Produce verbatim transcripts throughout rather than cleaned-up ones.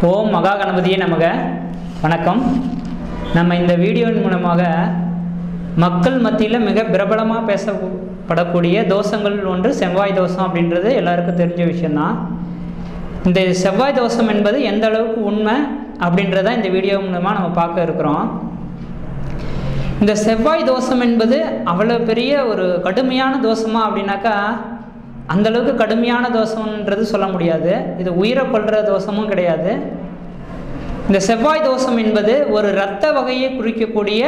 ஓம் மகா கணபதியே நமக. வணக்கம். நம்ம இந்த வீடியோவின் மூலமாக மக்கள் மத்தியில் மிக பிரபலமாக பேசப்படக்கூடிய தோஷங்கள் ஒன்று செவ்வாய் தோஷம் அப்படின்றது எல்லாருக்கும் தெரிஞ்ச விஷயந்தான். இந்த செவ்வாய் தோஷம் என்பது எந்த அளவுக்கு உண்மை அப்படின்றத இந்த வீடியோ மூலமாக நம்ம பார்க்க இருக்கிறோம். இந்த செவ்வாய் தோஷம் என்பது அவ்வளோ பெரிய ஒரு கடுமையான தோஷமா அப்படின்னாக்கா அந்தளவுக்கு கடுமையான தோஷம்ன்றது சொல்ல முடியாது. இது உயிரை கொள்கிற தோஷமும் கிடையாது. இந்த செவ்வாய் தோஷம் என்பது ஒரு இரத்த வகையை குறிக்கக்கூடிய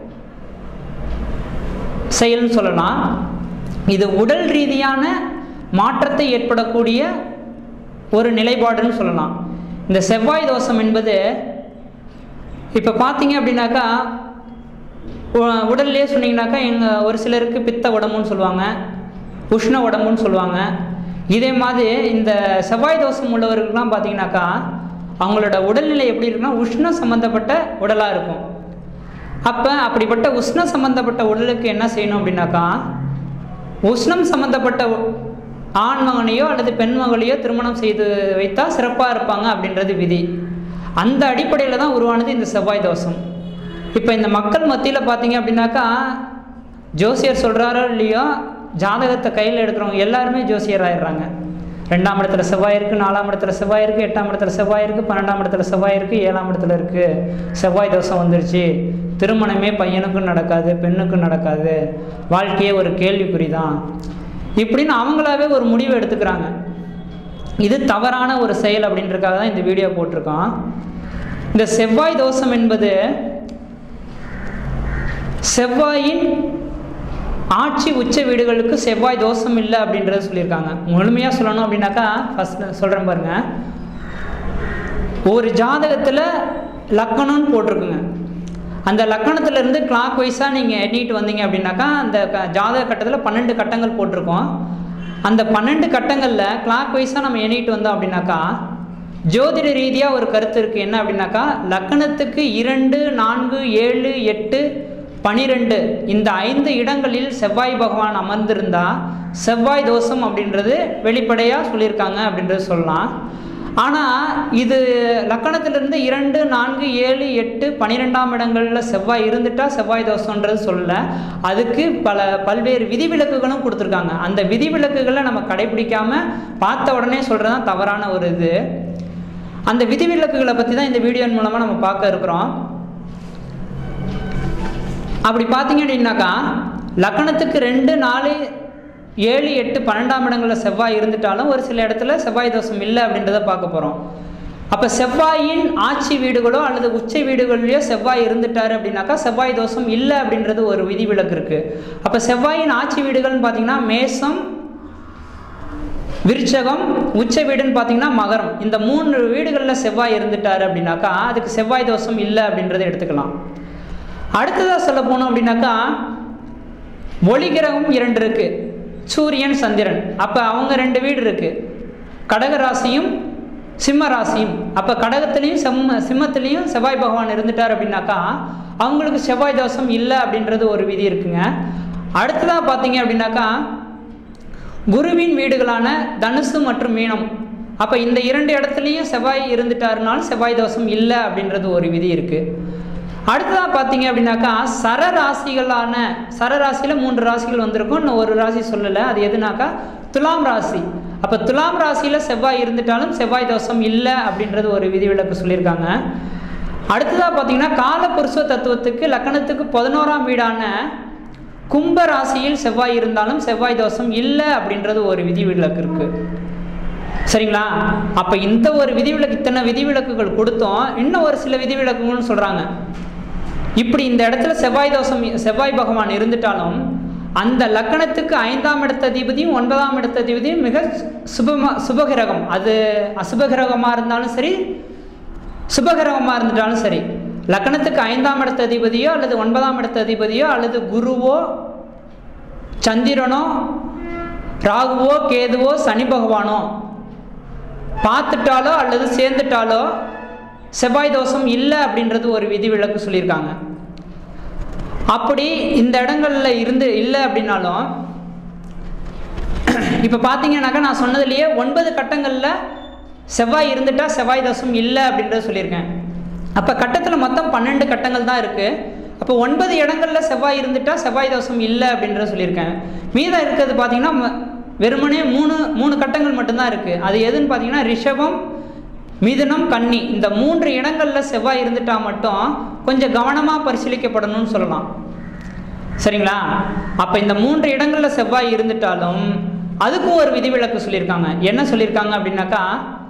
செயல்னு சொல்லலாம். இது உடல் ரீதியான மாற்றத்தை ஏற்படக்கூடிய ஒரு நிலைப்பாடுன்னு சொல்லலாம். இந்த செவ்வாய் தோஷம் என்பது இப்போ பார்த்தீங்க அப்படின்னாக்கா உடல்லே சொன்னீங்கன்னாக்கா எங்கள் ஒரு சிலருக்கு பித்த உடம்புன்னு சொல்லுவாங்க, உஷ்ண உடம்புன்னு சொல்லுவாங்க. இதே மாதிரி இந்த செவ்வாய் தோஷம் உள்ளவர்களுக்கெல்லாம் பார்த்தீங்கன்னாக்கா அவங்களோட உடல்நிலை எப்படி இருக்குன்னா உஷ்ணம் சம்மந்தப்பட்ட உடலாக இருக்கும். அப்போ அப்படிப்பட்ட உஷ்ணம் சம்மந்தப்பட்ட உடலுக்கு என்ன செய்யணும் அப்படின்னாக்கா உஷ்ணம் சம்மந்தப்பட்ட ஆண் மகனையோ அல்லது பெண் மகளையோ திருமணம் செய்து வைத்தால் சிறப்பாக இருப்பாங்க அப்படின்றது விதி. அந்த அடிப்படையில் தான் உருவானது இந்த செவ்வாய் தோஷம். இப்போ இந்த மக்கள் மத்தியில் பார்த்தீங்க அப்படின்னாக்கா ஜோசியர் சொல்கிறாரோ இல்லையோ ஜாதகத்தை கையில் எடுக்கிறவங்க எல்லாருமே ஜோசியர் ஆயிடுறாங்க. ரெண்டாம் இடத்துல செவ்வாய் இருக்குது, நாலாம் இடத்துல செவ்வாய் இருக்குது, எட்டாம் இடத்துல செவ்வாய் இருக்குது, பன்னெண்டாம் இடத்துல செவ்வாய் இருக்குது, ஏழாம் இடத்துல இருக்குது. செவ்வாய் தோஷம் வந்துருச்சு, திருமணமே பையனுக்கும் நடக்காது, பெண்ணுக்கும் நடக்காது, வாழ்க்கையே ஒரு கேள்விக்குறி தான் இப்படின்னு அவங்களாவே ஒரு முடிவு எடுத்துக்கிறாங்க. இது தவறான ஒரு செயல் அப்படின்றதுக்காக தான் இந்த வீடியோ போட்டிருக்கோம். இந்த செவ்வாய் தோஷம் என்பது செவ்வாயின் ஆட்சி உச்ச வீடுகளுக்கு செவ்வாய் தோஷம் இல்லை அப்படின்றத சொல்லியிருக்காங்க. முழுமையாக சொல்லணும் அப்படின்னாக்கா ஃபஸ்ட் சொல்கிறேன் பாருங்க. ஒரு ஜாதகத்தில் லக்கணம்னு போட்டிருக்குங்க. அந்த லக்கணத்திலேருந்து கிளாக் வைஸாக நீங்கள் எண்ணிட்டு வந்தீங்க அப்படின்னாக்கா அந்த ஜாதக கட்டத்தில் பன்னெண்டு கட்டங்கள் போட்டிருக்கோம். அந்த பன்னெண்டு கட்டங்களில் கிளாக் வைஸாக நம்ம எண்ணிட்டு வந்தோம் அப்படின்னாக்கா ஜோதிட ரீதியாக ஒரு கருத்து இருக்குது. என்ன அப்படின்னாக்கா லக்கணத்துக்கு இரண்டு, நான்கு, ஏழு, எட்டு, பனிரெண்டு இந்த ஐந்து இடங்களில் செவ்வாய் பகவான் அமர்ந்திருந்தா செவ்வாய் தோஷம் அப்படின்றது வெளிப்படையாக சொல்லியிருக்காங்க அப்படின்றது சொல்லலாம். ஆனால் இது லக்கணத்திலிருந்து இரண்டு, நான்கு, ஏழு, எட்டு, பனிரெண்டாம் இடங்களில் செவ்வாய் இருந்துட்டா செவ்வாய் தோஷன்றது சொல்லலை. அதுக்கு பல பல்வேறு விதிவிலக்குகளும் கொடுத்துருக்காங்க. அந்த விதிவிலக்குகளை நம்ம கடைபிடிக்காமல் பார்த்த உடனே சொல்கிறது தான் தவறான ஒரு இது. அந்த விதிவிலக்குகளை பற்றி தான் இந்த வீடியோன் மூலமாக நம்ம பார்க்க இருக்கிறோம். அப்படி பார்த்தீங்க அப்படின்னாக்கா லக்கணத்துக்கு ரெண்டு, நாலு, ஏழு, எட்டு, பன்னெண்டாம் இடங்களில் செவ்வாய் இருந்துட்டாலும் ஒரு சில இடத்துல செவ்வாய் தோஷம் இல்லை அப்படின்றத பார்க்க போகிறோம். அப்போ செவ்வாயின் ஆட்சி வீடுகளோ அல்லது உச்ச வீடுகளிலேயோ செவ்வாய் இருந்துட்டார் அப்படின்னாக்கா செவ்வாய் தோஷம் இல்லை அப்படின்றது ஒரு விதிவிலக்கு இருக்குது. அப்போ செவ்வாயின் ஆட்சி வீடுகள்னு பார்த்தீங்கன்னா மேசம், விருச்சகம், உச்ச வீடுன்னு பார்த்தீங்கன்னா மகரம். இந்த மூணு வீடுகளில் செவ்வாய் இருந்துட்டார் அப்படின்னாக்கா அதுக்கு செவ்வாய் தோஷம் இல்லை அப்படின்றத எடுத்துக்கலாம். அடுத்ததாக சொல்ல போனோம் அப்படின்னாக்கா ஒளி கிரகம் இரண்டு இருக்கு, சூரியன், சந்திரன். அப்போ அவங்க ரெண்டு வீடு இருக்கு, கடக ராசியும் சிம்ம ராசியும். அப்போ கடகத்திலையும் செம்ம சிம்மத்திலையும் செவ்வாய் பகவான் இருந்துட்டார் அப்படின்னாக்கா அவங்களுக்கு செவ்வாய் தோஷம் இல்லை அப்படின்றது ஒரு விதி இருக்குங்க. அடுத்ததாக பார்த்தீங்க அப்படின்னாக்கா குருவின் வீடுகளான தனுசு மற்றும் மீனம். அப்போ இந்த இரண்டு இடத்துலையும் செவ்வாய் இருந்துட்டாருனாலும் செவ்வாய் தோஷம் இல்லை அப்படின்றது ஒரு விதி இருக்குது. அடுத்ததாக பார்த்தீங்க அப்படின்னாக்கா சரராசிகளான சரராசியில் மூன்று ராசிகள் வந்திருக்கும், இன்னும் ஒரு ராசி சொல்லலை, அது எதுனாக்கா துலாம் ராசி. அப்போ துலாம் ராசியில் செவ்வாய் இருந்துட்டாலும் செவ்வாய் தோஷம் இல்லை அப்படின்றது ஒரு விதிவிலக்கு சொல்லியிருக்காங்க. அடுத்ததாக பார்த்தீங்கன்னா காலபுருஷ தத்துவத்துக்கு லக்கணத்துக்கு பதினோராம் வீடான கும்ப ராசியில் செவ்வாய் இருந்தாலும் செவ்வாய் தோஷம் இல்லை அப்படின்றது ஒரு விதிவிலக்கு இருக்குது. சரிங்களா? அப்போ இந்த ஒரு விதிவிலக்கு இத்தனை விதிவிலக்குகள் கொடுத்தோம், இன்னும் ஒரு சில விதிவிலக்குகள்னு சொல்கிறாங்க. இப்படி இந்த இடத்துல செவ்வாய் தோஷம் செவ்வாய் பகவான் இருந்துட்டாலும் அந்த லக்கணத்துக்கு ஐந்தாம் இடத்த அதிபதியும் ஒன்பதாம் இடத்த அதிபதியும் மிக சுபமா சுபகிரகம். அது அசுபகிரகமாக இருந்தாலும் சரி, சுபகிரகமாக இருந்துட்டாலும் சரி, லக்கணத்துக்கு ஐந்தாம் இடத்த அதிபதியோ அல்லது ஒன்பதாம் இடத்த அதிபதியோ அல்லது குருவோ சந்திரனோ ராகுவோ கேதுவோ சனி பகவானோ பார்த்துட்டாலோ அல்லது சேர்ந்துட்டாலோ செவ்வாய் தோஷம் இல்லை அப்படின்றது ஒரு விதிவிலக்கு சொல்லியிருக்காங்க. அப்படி இந்த இடங்களில் இருந்து இல்லை அப்படின்னாலும் இப்போ பார்த்தீங்கன்னாக்கா நான் சொன்னதுலேயே ஒன்பது கட்டங்களில் செவ்வாய் இருந்துட்டால் செவ்வாய் தோஷம் இல்லை அப்படின்றத சொல்லியிருக்கேன். அப்போ கட்டத்தில் மொத்தம் பன்னெண்டு கட்டங்கள் தான் இருக்குது. அப்போ ஒன்பது இடங்களில் செவ்வாய் இருந்துட்டால் செவ்வாய் தோஷம் இல்லை அப்படின்றத சொல்லியிருக்கேன். மீதம் இருக்கிறது பார்த்திங்கன்னா வெறுமனே மூணு மூணு கட்டங்கள் மட்டும்தான் இருக்குது. அது எதுன்னு பார்த்தீங்கன்னா ரிஷபம், மிதுனம், கன்னி, இந்த மூன்று இடங்களில் செவ்வாய் இருந்துட்டால் மட்டும் கொஞ்சம் கவனமாக பரிசீலிக்கப்படணும்னு சொல்லலாம். சரிங்களா? அப்போ இந்த மூன்று இடங்களில் செவ்வாய் இருந்துட்டாலும் அதுக்கும் ஒரு விதிவிலக்கு சொல்லியிருக்காங்க. என்ன சொல்லியிருக்காங்க அப்படின்னாக்கா,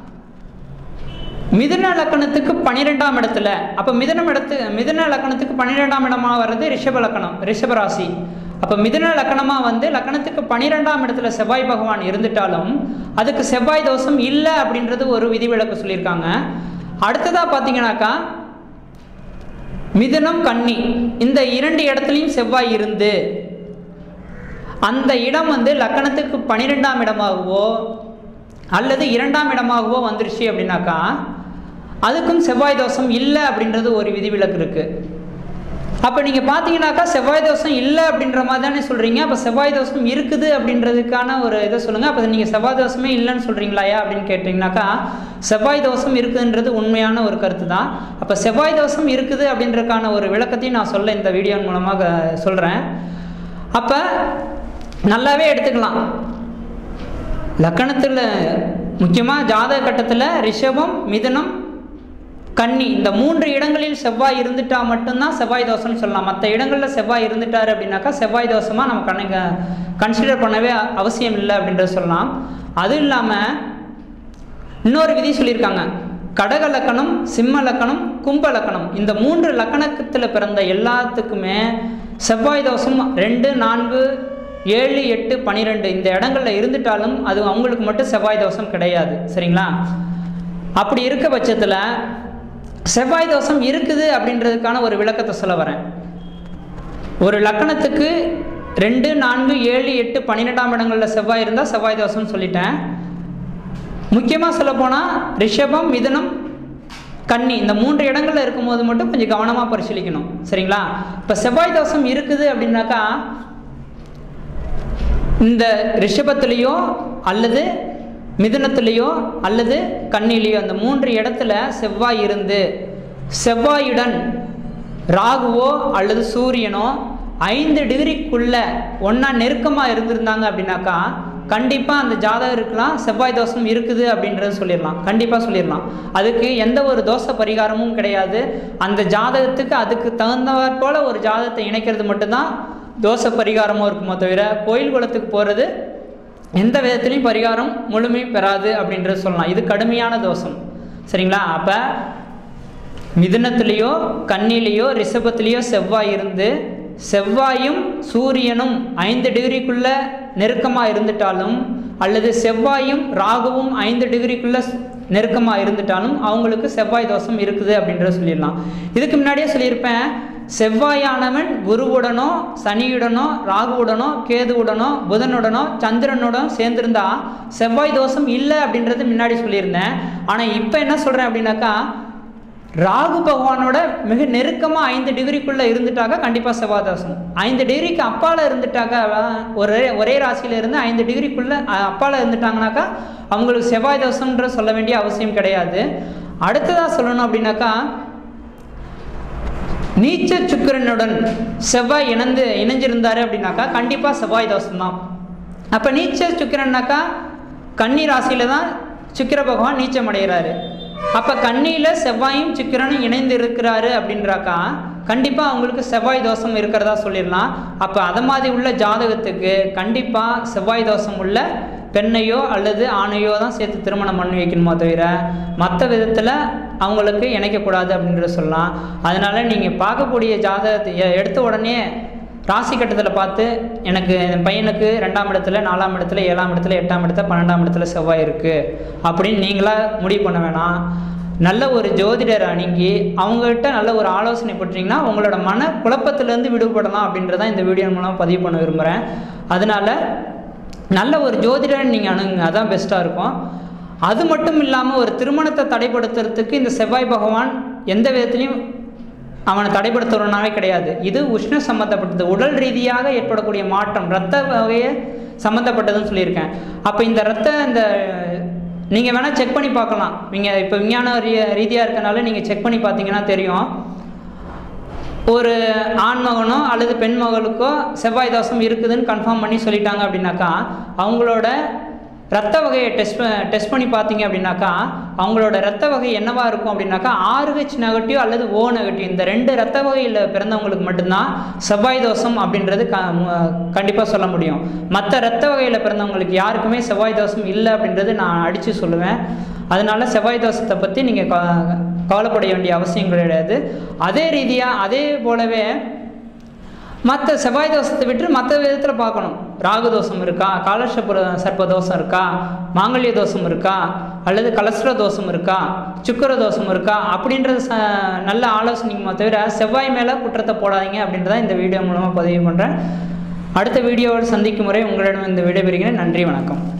மிதுன லக்கணத்துக்கு பன்னிரெண்டாம் இடத்துல, அப்போ மிதுனம் இடத்து மிதுன லக்கணத்துக்கு பன்னிரெண்டாம் இடமாக வர்றது ரிஷப லக்கணம், ரிஷப ராசி. அப்போ மிதுன லக்கணமாக வந்து லக்கணத்துக்கு பன்னிரெண்டாம் இடத்துல செவ்வாய் பகவான் இருந்துட்டாலும் அதுக்கு செவ்வாய் தோஷம் இல்லை அப்படின்றது ஒரு விதிவிலக்கு சொல்லியிருக்காங்க. அடுத்ததாக பார்த்தீங்கன்னாக்கா மிதுனம், கன்னி, இந்த இரண்டு இடத்துலையும் செவ்வாய் இருந்து அந்த இடம் வந்து லக்கணத்துக்கு பன்னிரெண்டாம் இடமாகவோ அல்லது இரண்டாம் இடமாகவோ வந்துருச்சு அப்படின்னாக்கா அதுக்கும் செவ்வாய் தோஷம் இல்லை அப்படின்றது ஒரு விதிவிலக்கு இருக்குது. அப்போ நீங்கள் பார்த்தீங்கன்னாக்கா செவ்வாய் தோஷம் இல்லை அப்படின்ற மாதிரி தானே சொல்கிறீங்க. அப்போ செவ்வாய் தோஷம் இருக்குது அப்படின்றதுக்கான ஒரு இதை சொல்லுங்கள். அப்போ நீங்கள் செவ்வாய் தோஷமே இல்லைன்னு சொல்கிறீங்களாயா அப்படின்னு கேட்டிங்கனாக்கா, செவ்வாய் தோஷம் இருக்குதுன்றது உண்மையான ஒரு கருத்து தான். அப்போ செவ்வாய் தோஷம் இருக்குது அப்படின்றதுக்கான ஒரு விளக்கத்தையும் நான் சொல்ல இந்த வீடியோ மூலமாக சொல்கிறேன். அப்போ நல்லாவே எடுத்துக்கலாம். லக்கணத்தில் முக்கியமாக ஜாதக கட்டத்தில் ரிஷபம், மிதுனம், கன்னி, இந்த மூன்று இடங்களில் செவ்வாய் இருந்துட்டால் மட்டும்தான் செவ்வாய் தோஷம்னு சொல்லலாம். மற்ற இடங்களில் செவ்வாய் இருந்துட்டார் அப்படின்னாக்கா செவ்வாய் தோஷமாக நம்ம கணக்கு கன்சிடர் பண்ணவே அவசியம் இல்லை அப்படின்றத சொல்லலாம். அதுவும் இல்லாமல் இன்னொரு விதி சொல்லியிருக்காங்க. கடக லக்கணம், சிம்ம லக்கணம், கும்ப லக்கணம், இந்த மூன்று லக்கணத்தில் பிறந்த எல்லாத்துக்குமே செவ்வாய் தோஷம் ரெண்டு, நான்கு, ஏழு, எட்டு, பன்னிரெண்டு இந்த இடங்களில் இருந்துட்டாலும் அது அவங்களுக்கு மட்டும் செவ்வாய் தோஷம் கிடையாது. சரிங்களா? அப்படி இருக்க பட்சத்தில் செவ்வாய் தோஷம் இருக்குது அப்படின்றதுக்கான ஒரு விளக்கத்தை சொல்ல வரேன். ஒரு லக்கணத்துக்கு ரெண்டு, நான்கு, ஏழு, எட்டு, பன்னிரெண்டாம் இடங்களில் செவ்வாய் இருந்தால் செவ்வாய் தோஷம்னு சொல்லிட்டேன். முக்கியமாக சொல்லப்போனால் ரிஷபம், மிதுனம், கன்னி இந்த மூன்று இடங்களில் இருக்கும்போது மட்டும் கொஞ்சம் கவனமாக பரிசீலிக்கணும். சரிங்களா? இப்போ செவ்வாய் தோஷம் இருக்குது அப்படின்னாக்கா இந்த ரிஷபத்திலேயோ அல்லது மிதுனத்திலேயோ அல்லது கன்னிலேயோ அந்த மூன்று இடத்துல செவ்வாய் இருந்து செவ்வாயுடன் ராகுவோ அல்லது சூரியனோ ஐந்து டிகிரிக்குள்ள ஒன்றா நெருக்கமாக இருந்திருந்தாங்க அப்படின்னாக்கா கண்டிப்பாக அந்த ஜாதகருக்கெலாம் செவ்வாய் தோஷம் இருக்குது அப்படின்றத சொல்லிடலாம். கண்டிப்பாக சொல்லிடலாம். அதுக்கு எந்த ஒரு தோஷ பரிகாரமும் கிடையாது. அந்த ஜாதகத்துக்கு அதுக்கு தகுந்தவாற் போல் ஒரு ஜாதகத்தை இணைக்கிறது மட்டும்தான் தோஷ பரிகாரமும் இருக்குமோ தவிர கோயில் குளத்துக்கு போகிறது எந்த விதத்துலையும் பரிகாரம் முழுமை பெறாது அப்படின்றது சொல்லலாம். இது கடுமையான தோஷம். சரிங்களா? அப்போ மிதுனத்திலேயோ கன்னிலேயோ ரிஷபத்திலேயோ செவ்வாய் இருந்து செவ்வாயும் சூரியனும் ஐந்து டிகிரிக்குள்ளே நெருக்கமாக இருந்துட்டாலும் அல்லது செவ்வாயும் ராகுவும் ஐந்து டிகிரிக்குள்ளே நெருக்கமாக இருந்துட்டாலும் அவங்களுக்கு செவ்வாய் தோஷம் இருக்குது அப்படின்றத சொல்லிடலாம். இதுக்கு முன்னாடியே சொல்லியிருப்பேன், செவ்வாயானவன் குருவுடனோ சனியுடனோ ராகுவுடனோ கேதுவுடனோ புதனுடனோ சந்திரனுடனோ சேர்ந்திருந்தா செவ்வாய் தோஷம் இல்லை அப்படின்றது முன்னாடி சொல்லியிருந்தேன். ஆனால் இப்போ என்ன சொல்கிறேன் அப்படின்னாக்கா, ராகு பகவானோட மிக நெருக்கமாக ஐந்து டிகிரிக்குள்ளே இருந்துட்டாக்கா கண்டிப்பாக செவ்வாய் தோஷம். ஐந்து டிகிரிக்கு அப்பால் இருந்துட்டாக்கா ஒரே ஒரே ராசியில் இருந்து ஐந்து டிகிரிக்குள்ளே அப்பால் இருந்துட்டாங்கனாக்கா அவங்களுக்கு செவ்வாய் தோஷம்ன்ற சொல்ல வேண்டிய அவசியம் கிடையாது. அடுத்ததாக சொல்லணும் அப்படின்னாக்கா, நீச்ச சுக்கிரனுடன் செவ்வாய் இணைந்து இணைஞ்சிருந்தாரு அப்படின்னாக்கா கண்டிப்பாக செவ்வாய் தோஷம்தான். அப்போ நீச்ச சுக்கிரன்னாக்கா கன்னி ராசியில் தான் சுக்கிர பகவான் நீச்சம் அடைகிறாரு. அப்போ கன்னியில் செவ்வாயும் சுக்கிரனும் இணைந்து இருக்கிறாரு அப்படின்றாக்கா கண்டிப்பாக அவங்களுக்கு செவ்வாய் தோஷம் இருக்கிறதா சொல்லிடலாம். அப்போ அதை மாதிரி உள்ள ஜாதகத்துக்கு கண்டிப்பாக செவ்வாய் தோஷம் உள்ள பெண்ணையோ அல்லது ஆணையோ தான் சேர்த்து திருமணம் பண்ணி வைக்கணுமோ தவிர மற்ற விதத்தில் அவங்களுக்கு இணைக்கக்கூடாது அப்படின்றத சொல்லலாம். அதனால் நீங்கள் பார்க்கக்கூடிய ஜாதகத்தை எடுத்த உடனே ராசி கட்டத்தில் பார்த்து எனக்கு என் பையனுக்கு ரெண்டாம் இடத்துல நாலாம் இடத்துல ஏழாம் இடத்துல எட்டாம் இடத்துல பன்னெண்டாம் இடத்துல செவ்வாய் இருக்குது அப்படின்னு நீங்களாக முடிவு பண்ண வேணாம். நல்ல ஒரு ஜோதிடர் அணுகி அவங்ககிட்ட நல்ல ஒரு ஆலோசனை பெற்றீங்கன்னா உங்களோட மன குழப்பத்திலேருந்து விடுபடலாம் அப்படின்றதான் இந்த வீடியோ மூலம் பதிவு பண்ண விரும்புகிறேன். அதனால் நல்ல ஒரு ஜோதிடர் நீங்கள் அணுகுங்க, அதான் பெஸ்ட்டாக இருக்கும். அது மட்டும் இல்லாமல் ஒரு திருமணத்தை தடைப்படுத்துறதுக்கு இந்த செவ்வாய் பகவான் எந்த விதத்துலையும் அவனை தடைப்படுத்துறனாவே கிடையாது. இது உஷ்ண சம்மந்தப்பட்டது, உடல் ரீதியாக ஏற்படக்கூடிய மாற்றம், இரத்த வகையை சம்மந்தப்பட்டதுன்னு சொல்லியிருக்கேன். அப்போ இந்த இரத்த இந்த நீங்கள் வேணால் செக் பண்ணி பார்க்கலாம். நீங்கள் இப்போ விஞ்ஞான ரீ ரீதியாக இருக்கனால நீங்கள் செக் பண்ணி பார்த்தீங்கன்னா தெரியும். ஒரு ஆண்மகனோ அல்லது பெண் மகளுக்கோ செவ்வாய் தோஷம் இருக்குதுன்னு கன்ஃபார்ம் பண்ணி சொல்லிட்டாங்க அப்படின்னாக்கா அவங்களோட ரத்த வகையை டெஸ்ட் டெஸ்ட் பண்ணி பார்த்தீங்க அப்படின்னாக்கா அவங்களோட ரத்த வகை என்னவா இருக்கும் அப்படின்னாக்கா ஆர்ஹெச் நெகட்டிவ் அல்லது ஓ நெகட்டிவ் இந்த ரெண்டு ரத்த வகையில் பிறந்தவங்களுக்கு மட்டும்தான் செவ்வாய் தோஷம் அப்படின்றது க கண்டிப்பாக சொல்ல முடியும். மற்ற ரத்த வகையில் பிறந்தவங்களுக்கு யாருக்குமே செவ்வாய் தோஷம் இல்லை அப்படின்றது நான் அடித்து சொல்லுவேன். அதனால செவ்வாய் தோஷத்தை பற்றி நீங்கள் கவலைப்பட வேண்டிய அவசியம் கிடையாது. அதே ரீதியாக அதே போலவே மற்ற செவ்வாய் தோஷத்தை விட்டு மற்ற விதத்தில் பார்க்கணும். ராகு தோஷம் இருக்கா, காலசர்ப்ப சர்ப்ப தோஷம் இருக்கா, மாங்கல்ய தோஷம் இருக்கா, அல்லது கலஸ்ட்ர தோஷம் இருக்கா, சுக்கர தோஷம் இருக்கா அப்படின்றது ச நல்ல ஆலோசனைக்குமா தவிர செவ்வாய் மேலே குற்றத்தை போடாதீங்க அப்படின்றத இந்த வீடியோ மூலமாக பதிவு பண்ணுறேன். அடுத்த வீடியோவோடு சந்திக்கும் முறை உங்களிடம் இந்த விடைபெறுகிறேன். நன்றி, வணக்கம்.